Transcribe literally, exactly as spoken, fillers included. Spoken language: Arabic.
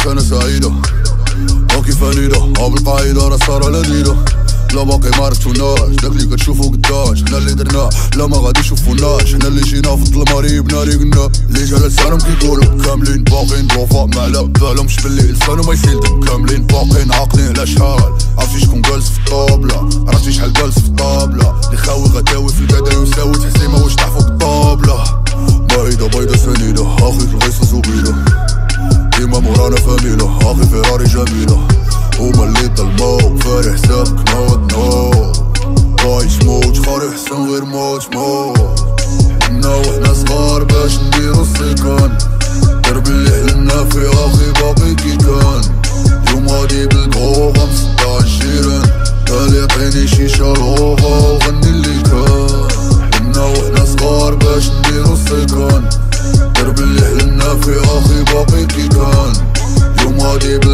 سنة سعيدة باقي فريدة عاب القاعدة راه صار على ليلة لا باقي معرفتوناش داك اللي كتشوفو قداش حنا اللي درناه لا ما غادي يشوفوناش حنا اللي جينا في الظلمة ريبنا اللي قلنا اللي جا لسانهم كيقولو كاملين باقيين بروفا ما على بالهمش باللي لسانو ما يسيلدم كاملين باقيين عاقلين على شحال عرفتي شكون جالس في الطابلة عرفتي شحال جالس في الطابلة اللي خاوي غداوي في الكدا يساوي تحسي ما واش طاح فوق الطابلة بايدة بايدة سنيدة اخي في الغيصة زبيلة ديما مورانا فاميلة اخي فيراري جميلة هما اللي ظلموك فاري حسابك نوض نوض بايش موت خاري حسن غير موت موت حنا وحنا صغار باش نديرو السيكان درب اللي حلمنا فيه اخي باقي كي كان يوم غادي بالكو غنصدع الجيران قال يعطيني شيشة لوفا وغني اللي كان حنا وحنا صغار باش نديرو السيكان درب اللي حلمنا فيه اخي باقي كي كان يوم غادي